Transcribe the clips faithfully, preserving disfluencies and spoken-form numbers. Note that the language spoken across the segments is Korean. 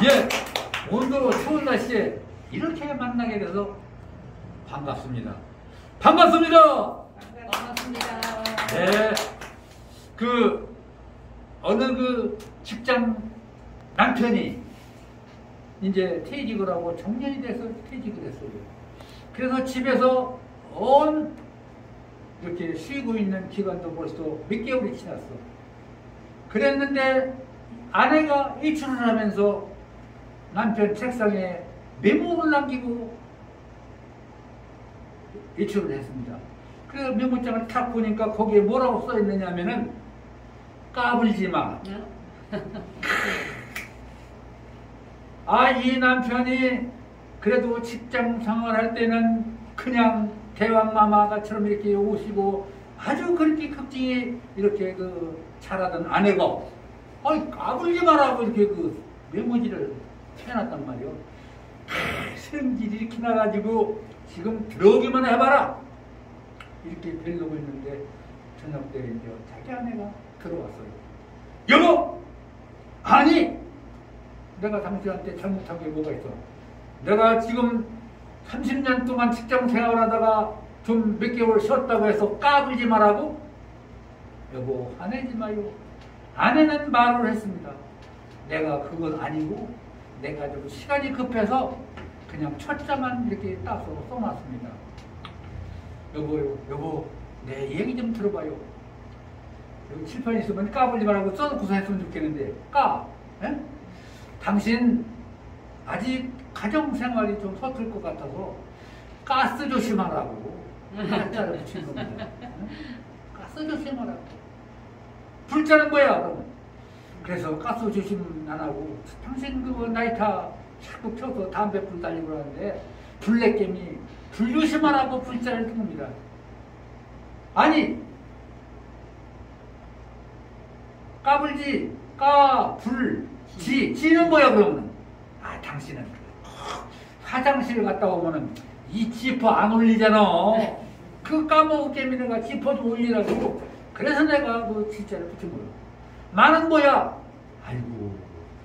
예, 오늘도 추운 날씨에 이렇게 만나게 돼서 반갑습니다. 반갑습니다. 반갑습니다. 네, 그 어느 그 직장 남편이 이제 퇴직을 하고 정년이 돼서 퇴직을 했어요. 그래서 집에서 온 이렇게 쉬고 있는 기간도 벌써 몇 개월이 지났어. 그랬는데 아내가 외출을 하면서 남편 책상에 메모를 남기고 외출을 했습니다. 그래서 메모장을 탁 보니까 거기에 뭐라고 써 있느냐면은 까불지 마. 아, 이 남편이 그래도 직장 생활할 때는 그냥 대왕마마가처럼 이렇게 오시고 아주 그렇게 극진히 이렇게 그 잘하던 아내가 아이 까불지 마라고 이렇게 그 메모지를 해놨단 말이요. 아, 성질이 이렇게 나가지고 지금 들어오기만 해봐라 이렇게 뵈려고 했는데 저녁 때 이제 자기 아내가 들어왔어요. 여보! 아니! 내가 당신한테 잘못한 게 뭐가 있어? 내가 지금 삼십 년 동안 직장 생활하다가 좀 몇 개월 쉬었다고 해서 까불지 말라고? 여보, 화내지 마요. 아내는 말을 했습니다. 내가 그건 아니고 내가 좀 시간이 급해서 그냥 첫자만 이렇게 따서 써놨습니다. 여보요, 여보, 내 얘기 좀 들어봐요. 여기 칠판 있으면 까불지 말라고 써놓고서 했으면 좋겠는데 까? 에? 당신 아직 가정생활이 좀 서툴 것 같아서 가스 조심하라고 한자를 붙인 겁니다. 가스 조심하라고. 불자는 뭐야 그럼? 그래서 가스 조심 안 하고 당신 그거 나이타 자꾸 펴서 담배 불 달리고 그러는데 불내개미 불 조심하라고 불자를 쓴 겁니다. 아니 까불지 까 불 지 지는 뭐야 그러면? 아 당신은 화장실 갔다 오면은 이 지퍼 안 올리잖아. 그 까먹고 깨미는가 지퍼 좀 올리라고. 그래서 내가 그 지자를 붙인 거야. 말은 뭐야? 아이고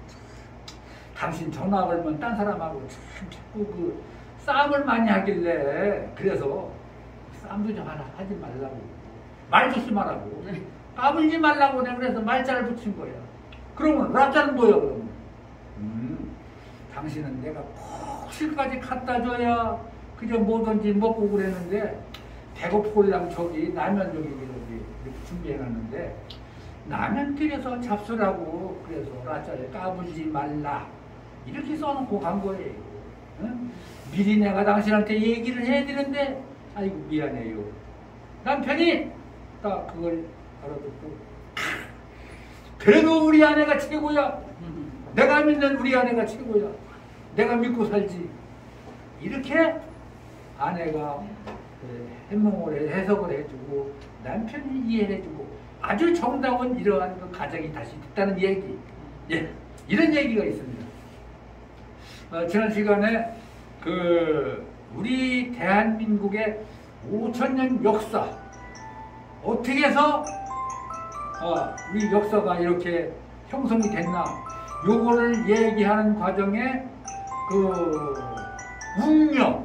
당신 전화 걸면 딴 사람하고 참 자꾸 그 싸움을 많이 하길래 그래서 싸움도 좀 하나 하지 말라고 말 조심하라고 까불지 말라고 내가 그래서 말자를 붙인 거야. 그러면 라자는 뭐야 그러면? 음, 당신은 내가 꼭 실까지 갖다 줘야 그저 뭐든지 먹고 그랬는데 배고프려면 저기 라면 저기 이렇게 준비해놨는데 라면 끓여서 잡수라고 그래서 라자에 까불지 말라 이렇게 써놓고 간 거예요. 응? 미리 내가 당신한테 얘기를 해야 되는데 아이고 미안해요. 남편이 딱 그걸 알아듣고 그래도 우리 아내가 최고야. 내가 믿는 우리 아내가 최고야. 내가 믿고 살지. 이렇게 아내가 해몽을 해석을 해주고 남편이 이해해주고 아주 정다운 이러한 그 가정이 다시 됐다는 얘기. 예, 이런 얘기가 있습니다. 어, 지난 시간에 그 우리 대한민국의 오천 년 역사 어떻게 해서 어, 우리 역사가 이렇게 형성이 됐나 요거를 얘기하는 과정에 그 웅녀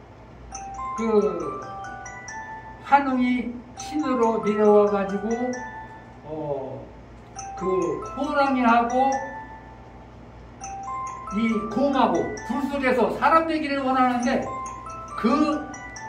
그 한웅이 신으로 내려와 가지고 어, 그 호랑이하고 이 곰하고 불 속에서 사람 되기를 원하는데 그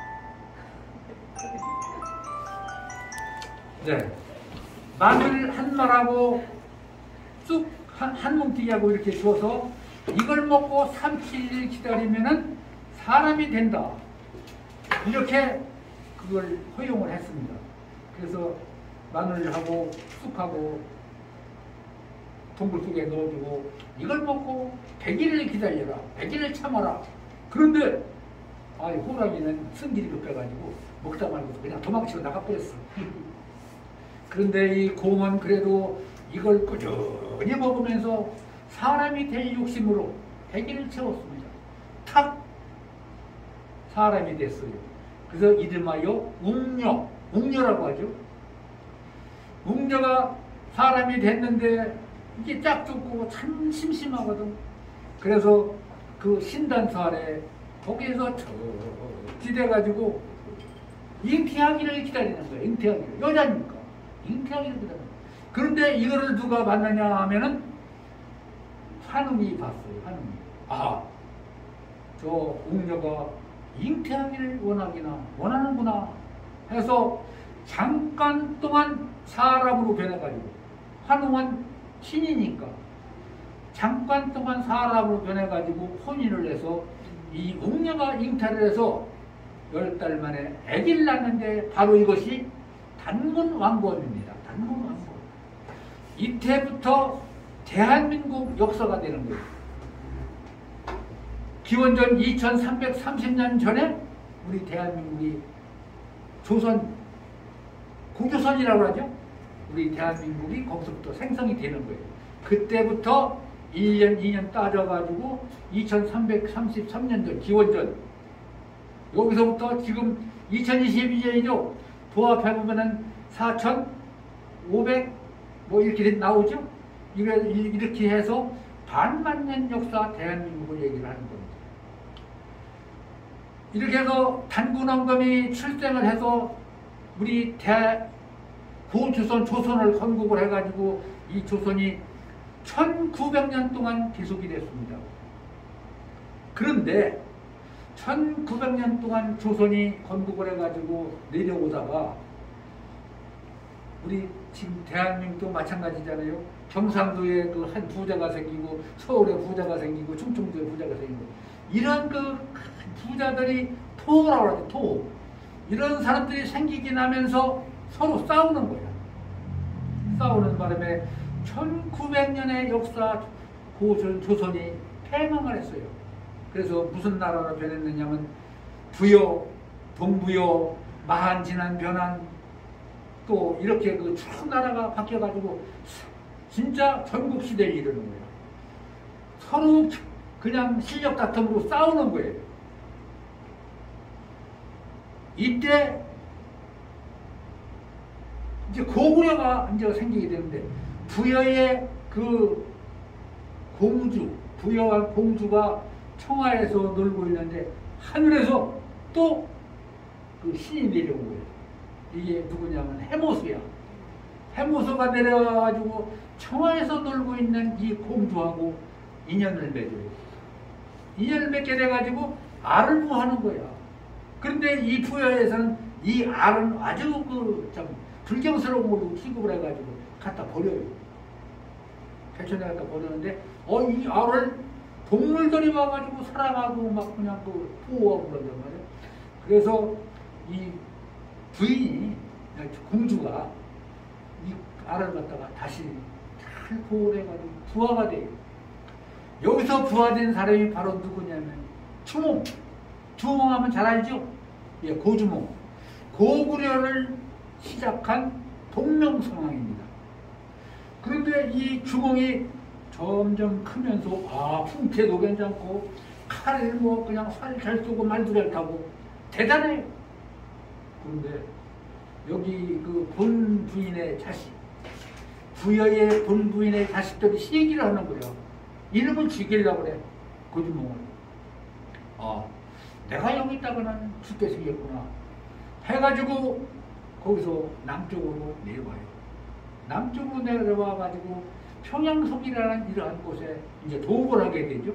네. 마늘 한 말하고 쑥 한, 한 뭉티하고 이렇게 줘서 이걸 먹고 삼킬일 기다리면은 사람이 된다. 이렇게 그걸 허용을 했습니다. 그래서 마늘하고 쑥하고 동굴 속에 넣어주고 이걸 먹고 백 일을 기다려라. 백 일을 참아라. 그런데 아, 호랑이는 성질이 급해가지고 먹다 말고 그냥 도망치고 나가버렸어. 그런데 이 곰은 그래도 이걸 꾸준히 먹으면서 사람이 될 욕심으로 백 일을 채웠습니다. 탁 사람이 됐어요. 그래서 이름하여 웅녀, 웅녀라고 하죠. 웅녀가 사람이 됐는데 이게 짝 죽고 참 심심하거든. 그래서 그 신단서 아래 거기에서 저 기대가지고 잉태하기를 기다리는 거예요. 잉태하기를. 여자니까. 잉태하기를 기다리는 거예요. 그런데 이거를 누가 봤느냐 하면은 환웅이 봤어요. 환웅이. 아, 저 옥녀가 잉태하기를 원하기나 원하는구나 해서 잠깐 동안 사람으로 변해가지고, 환웅은 신이니까 잠깐 동안 사람으로 변해가지고 혼인을 해서 이 옥녀가 잉태를 해서 열 달 만에 아기를 낳는데 바로 이것이 단문왕건입니다. 단문왕건. 이때부터 대한민국 역사가 되는 거예요. 기원전 이천삼백삼십 년 전에 우리 대한민국이 조선, 고조선이라고 하죠. 우리 대한민국이 거기서부터 생성이 되는 거예요. 그때부터 일 년, 이 년 따져가지고 이천삼백삼십삼 년도 기원전, 여기서부터 지금 이천이십이 년이죠. 부합해보면은 사천오백 뭐 이렇게 나오죠. 이렇게 해서 반만 년 역사 대한민국을 얘기를 하는 겁니다. 이렇게 해서 단군왕검이 출생을 해서 우리 대 구조선 조선을 건국을 해가지고 이 조선이 천구백 년 동안 계속이 됐습니다. 그런데 천구백 년 동안 조선이 건국을 해가지고 내려오다가 우리 지금 대한민국도 마찬가지잖아요. 경상도에 그 한 부자가 생기고 서울에 부자가 생기고 충청도에 부자가 생기고 이런 그 부자들이 토라고 하죠. 토. 이런 사람들이 생기긴 하면서 서로 싸우는 거예요. 싸우는 바람에 천구백 년의 역사 고전 조선이 패망을 했어요. 그래서 무슨 나라로 변했느냐면 부여, 동부여, 마한진한 변한 또 이렇게 그 쭉 나라가 바뀌어가지고 진짜 전국시대를 이루는 거예요. 서로 그냥 실력 다툼으로 싸우는 거예요. 이때 이제 고구려가 이제 생기게 되는데 부여의 그 공주, 부여와 공주가 청하에서 놀고 있는데 하늘에서 또 그 신이 내려온 거예요. 이게 누구냐면 해모수야. 해모수가 내려와가지고 청하에서 놀고 있는 이 공주하고 인연을 맺어요. 인연을 맺게 돼가지고 알을 부하는 거야. 그런데 이 부여에서는 이 알은 아주 그 참 불경스러운 걸로 취급을 해가지고 갖다 버려요. 개천에 갖다 버렸는데 어 이 알을 동물들이 와가지고 사랑하고 막 그냥 그 보호하고 그런단 말이에요. 그래서 이 부인이 공주가 이 알을 갖다가 다시 잘 보호를 해가지고 부화가 돼요. 여기서 부화된 사람이 바로 누구냐면 주몽. 주몽하면 잘 알죠? 예, 고주몽. 고구려를 시작한 동명성왕입니다. 그런데 이 주몽이 점점 크면서 아 풍태도 괜찮고 칼을 뭐 그냥 살 잘 쏘고 말도 잘 타고 대단해요. 그런데 여기 그 본부인의 자식, 부여의 본부인의 자식들이 시기를 하는 거예요. 이름을 죽이려고 그래. 고주몽을. 아 내가 여기 있다가는 죽게 생겼구나 해가지고 거기서 남쪽으로 내려와요. 남쪽으로 내려와가지고 평양성이라는 이러한 곳에 이제 도읍을 하게 되죠.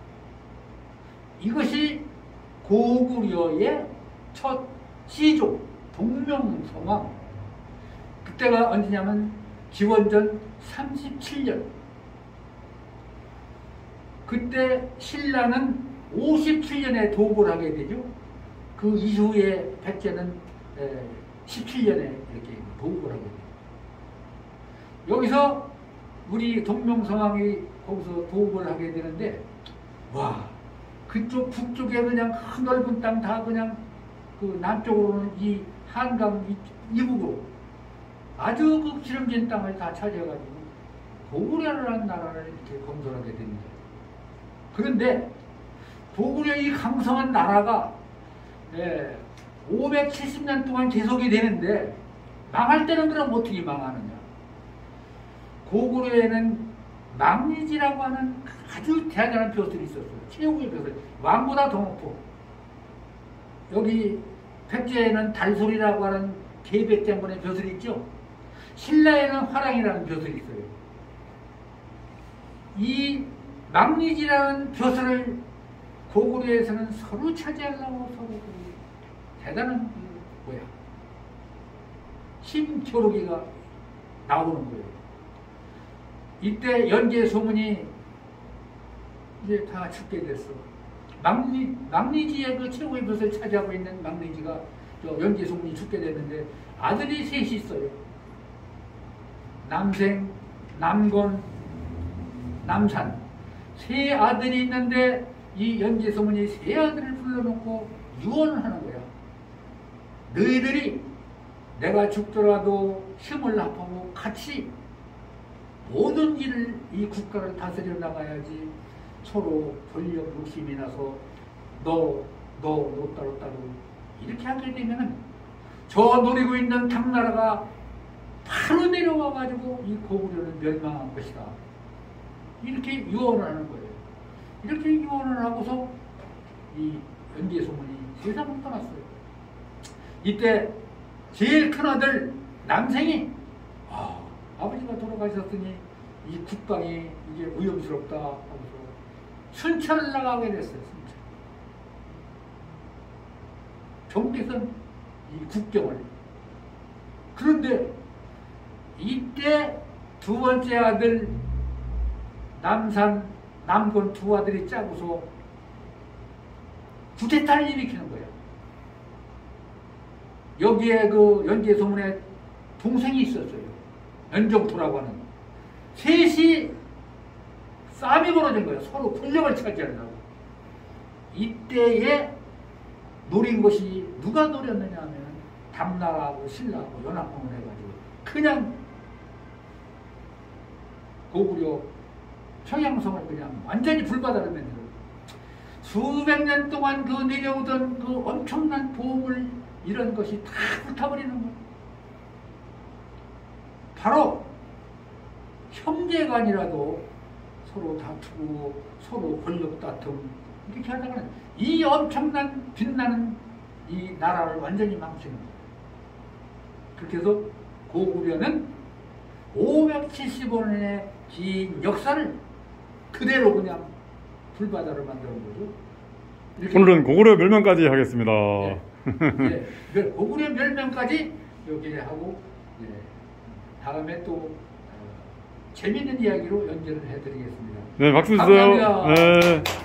이것이 고구려의 첫 시조, 동명성왕. 그때가 언제냐면 기원전 삼십칠 년. 그때 신라는 오십칠 년에 도읍을 하게 되죠. 그 이후에 백제는 십칠 년에 이렇게 도읍을 하게 돼요. 여기서 우리 동명성왕이 거기서 도읍을 하게 되는데 와 그쪽 북쪽에 그냥 큰 넓은 땅 다 그냥 그 남쪽으로는 이 한강 이북으로 아주 그 기름진 땅을 다 차지해가지고 고구려라는 나라를 이렇게 건설하게 됩니다. 그런데 고구려 이 강성한 나라가 네, 오백칠십 년 동안 계속이 되는데 망할 때는 그럼 어떻게 망하느냐? 고구려에는 망리지라고 하는 아주 대단한 벼슬이 있었어요. 최고의 벼슬. 왕보다 더 높고. 여기 백제에는 달소리라고 하는 개백장군의 벼슬이 있죠. 신라에는 화랑이라는 벼슬이 있어요. 이 망리지라는 벼슬을 고구려에서는 서로 차지하려고 서로 대단한 뭐야 힘겨루기가 나오는 거예요. 이때 연개 소문이 이제 다 죽게 됐어. 망리, 망리지의 그 최고의 벼슬을 차지하고 있는 망리지가 저 연개 소문이 죽게 됐는데 아들이 셋이 있어요. 남생, 남건, 남산 세 아들이 있는데 이 연개 소문이 세 아들을 불러놓고 유언을 하는 거야. 너희들이 내가 죽더라도 힘을 합하고 같이 모든 일을 이 국가를 다스려 나가야지 서로 권력 욕심이 나서 너, 너, 너 따로 따로 이렇게 하게 되면은 저 노리고 있는 당나라가 바로 내려와 가지고 이 고구려는 멸망한 것이다. 이렇게 유언을 하는 거예요. 이렇게 유언을 하고서 이 연개 소문이 세상을 떠났어요. 이때 제일 큰 아들 남생이 아, 아버지가 돌아가셨으니 이 국방이 이게 위험스럽다 하고서 순천을 나가게 됐어요. 순천. 경계선 이 국경을. 그런데 이때 두 번째 아들 남산, 남건 두 아들이 짜고서 구태타를 일으키는 거예요. 여기에 그 연개 소문에 동생이 있었어요. 연정토라고 하는. 셋이 싸움이 벌어진 거예요. 서로 권력을 차지하려고. 이때에 노린 것이 누가 노렸느냐 하면 당나라하고 신라하고 연합군을 해가지고 그냥 고구려 평양성을 그냥 완전히 불바다를 만들어 수백 년 동안 그 내려오던 그 엄청난 보험을 이런 것이 다 불타버리는 거예요. 바로 형제간이라도 서로 다투고 서로 권력 다툼 이렇게 하다가는 이 엄청난 빛나는 이 나라를 완전히 망치는 거예요. 그렇게 해서 고구려는 오백칠십오 년의 긴 역사를 그대로 그냥 불바다를 만드는 거죠. 오늘은 고구려 멸망까지 하겠습니다. 네. 네. 고구려 멸망까지 여기 하고 네. 다음에 또 어, 재밌는 이야기로 연결을 해드리겠습니다. 네, 박수 주세요. 감사합니다. 네.